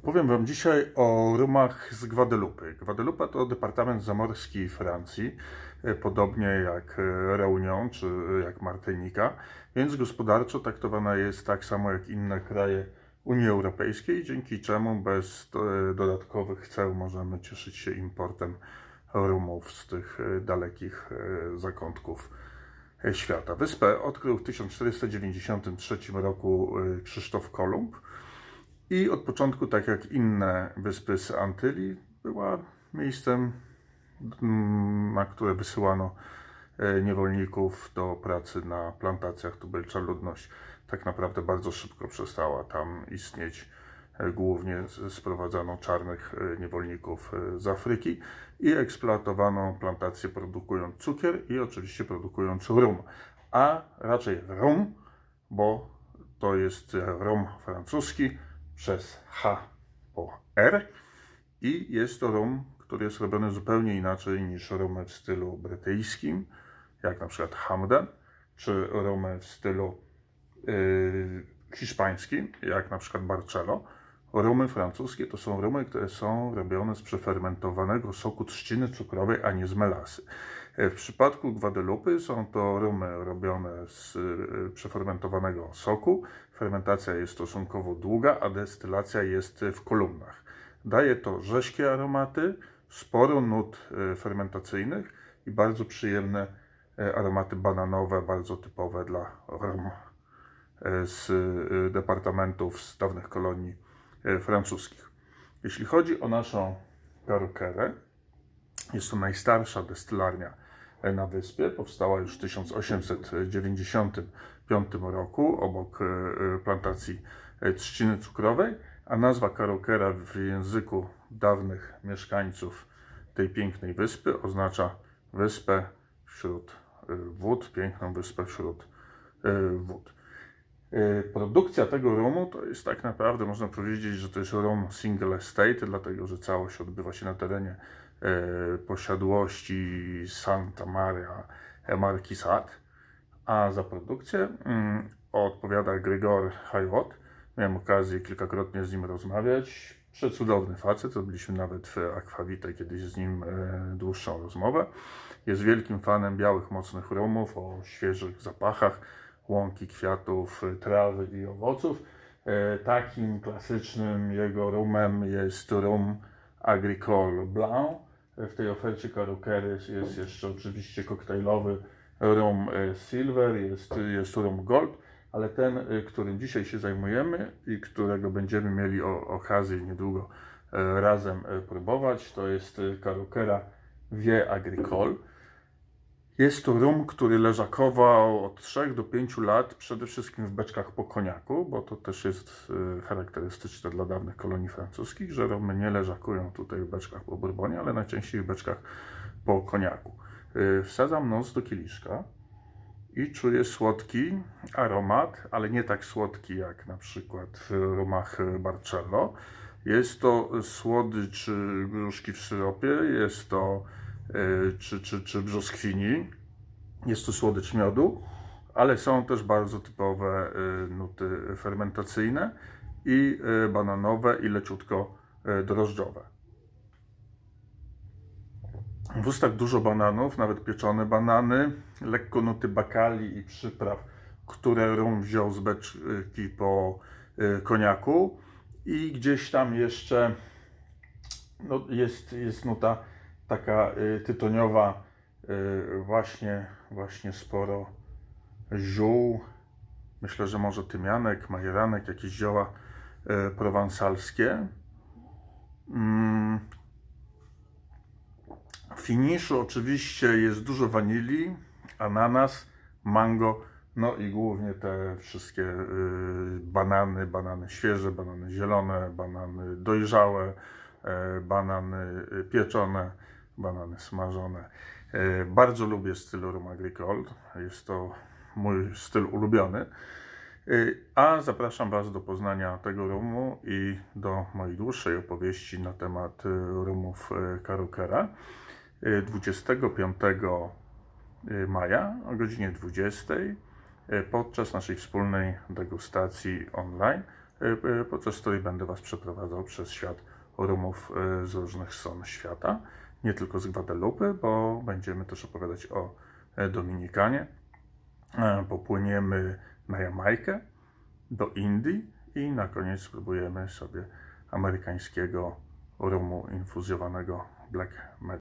Opowiem Wam dzisiaj o rumach z Gwadelupy. Gwadelupa to departament zamorski Francji, podobnie jak Réunion czy jak Martynika, więc gospodarczo traktowana jest tak samo jak inne kraje Unii Europejskiej, dzięki czemu bez dodatkowych ceł możemy cieszyć się importem rumów z tych dalekich zakątków świata. Wyspę odkrył w 1493 roku Krzysztof Kolumb i od początku, tak jak inne wyspy z Antylii, była miejscem, na które wysyłano niewolników do pracy na plantacjach. Tubylcza ludność tak naprawdę bardzo szybko przestała tam istnieć. Głównie sprowadzano czarnych niewolników z Afryki i eksploatowano plantacje, produkując cukier i oczywiście produkując rum, a raczej rum, bo to jest rum francuski przez H po R i jest to rum, który jest robiony zupełnie inaczej niż rumy w stylu brytyjskim, jak na przykład Hamden, czy rumy w stylu hiszpańskim, jak na przykład Barcelo. Rumy francuskie to są rumy, które są robione z przefermentowanego soku trzciny cukrowej, a nie z melasy. W przypadku Gwadelupy są to rumy robione z przefermentowanego soku. Fermentacja jest stosunkowo długa, a destylacja jest w kolumnach. Daje to rześkie aromaty, sporo nut fermentacyjnych i bardzo przyjemne aromaty bananowe, bardzo typowe dla rum z departamentów z dawnych kolonii francuskich. Jeśli chodzi o naszą Caruquerę, jest to najstarsza destylarnia na wyspie. Powstała już w 1895 roku obok plantacji trzciny cukrowej, a nazwa Caruquera w języku dawnych mieszkańców tej pięknej wyspy oznacza wyspę wśród wód, piękną wyspę wśród wód. Produkcja tego rumu to jest tak naprawdę, można powiedzieć, że to jest rum single estate, dlatego że całość odbywa się na terenie posiadłości Santa Maria Marquisat, a za produkcję odpowiada Grégor Hayot. Miałem okazję kilkakrotnie z nim rozmawiać. Przecudowny facet, robiliśmy nawet w Aquavitae kiedyś z nim dłuższą rozmowę. Jest wielkim fanem białych, mocnych rumów o świeżych zapachach, łąki, kwiatów, trawy i owoców. Takim klasycznym jego rumem jest rum Agricole Blanc. W tej ofercie Caruquery jest jeszcze oczywiście koktajlowy rum Silver, jest rum Gold, ale ten, którym dzisiaj się zajmujemy i którego będziemy mieli okazję niedługo razem próbować, to jest Caruquera Vieux Agricole. Jest to rum, który leżakował od 3 do 5 lat, przede wszystkim w beczkach po koniaku, bo to też jest charakterystyczne dla dawnych kolonii francuskich, że rumy nie leżakują tutaj w beczkach po bourbonie, ale najczęściej w beczkach po koniaku. Wsadzam nos do kieliszka i czuję słodki aromat, ale nie tak słodki jak na przykład w rumach Barcelo. Jest to słodycz gruszki w syropie, jest to czy brzoskwini, jest to słodycz miodu, ale są też bardzo typowe nuty fermentacyjne i bananowe i leciutko drożdżowe. W ustach dużo bananów, nawet pieczone banany, lekko nuty bakali i przypraw, które rum wziął z beczki po koniaku i gdzieś tam jeszcze jest nuta taka tytoniowa, właśnie sporo ziół, myślę, że może tymianek, majeranek, jakieś zioła prowansalskie. W finiszu oczywiście jest dużo wanilii, ananas, mango, no i głównie te wszystkie banany świeże, banany zielone, banany dojrzałe, banany pieczone, banany smażone. Bardzo lubię styl rum agricole, jest to mój styl ulubiony. A zapraszam Was do poznania tego rumu i do mojej dłuższej opowieści na temat rumów Caruquera 25 maja o godzinie 20 podczas naszej wspólnej degustacji online podczas której będę Was przeprowadzał przez świat rumów z różnych stron świata, nie tylko z Gwadelupy, bo będziemy też opowiadać o Dominikanie, popłyniemy na Jamajkę, do Indii i na koniec spróbujemy sobie amerykańskiego rumu infuzjowanego Black Magic.